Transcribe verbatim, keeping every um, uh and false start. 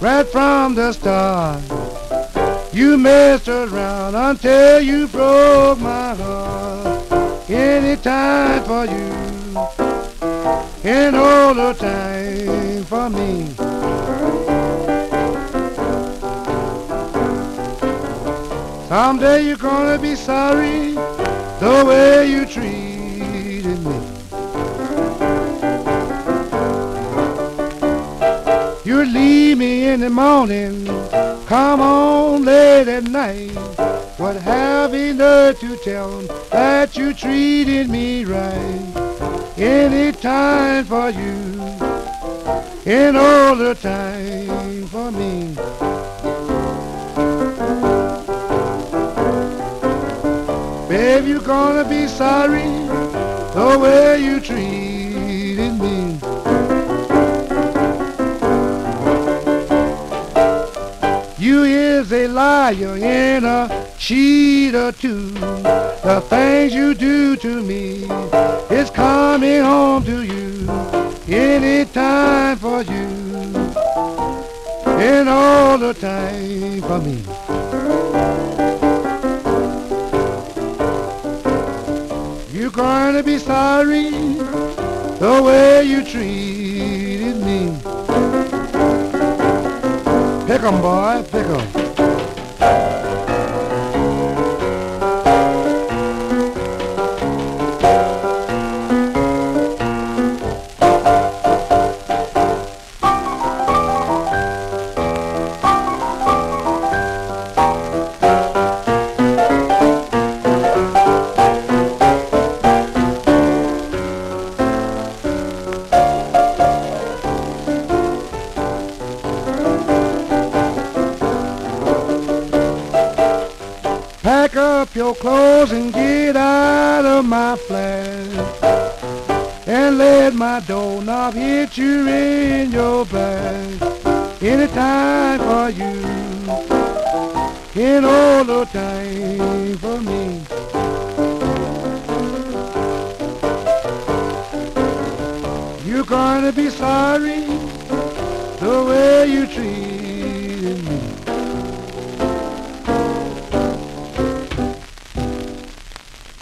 right from the start. You messed around until you broke my heart. Any time for you, and all the time for me. Someday you're gonna be sorry the way you treated me. You leave me in the morning, come on late at night. What have you nerve to tell them that you treated me right? Any time for you, and all the time for me. Babe, you're gonna be sorry the way you treated me. You is a liar and a cheater too. The things you do to me is coming home to you. Any time for you, and all the time for me. You're gonna be sorry the way you treated me. Pick 'em, boy, pick 'em. Pack up your clothes and get out of my flat, and let my doorknob hit you in your back. Any time for you, and all the time for me. You're gonna be sorry the way you treated me.